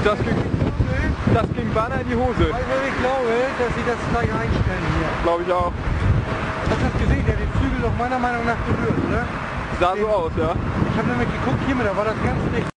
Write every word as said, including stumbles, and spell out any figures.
das ging, das ging beinahe in die Hose. Also ich glaube, dass sie das gleich einstellen hier. Glaube ich auch. Hast du das gesehen? Der hat den Flügel doch meiner Meinung nach berührt, oder? Sah so aus, ja. Ich habe nämlich geguckt, hier, da war das ganz dicht.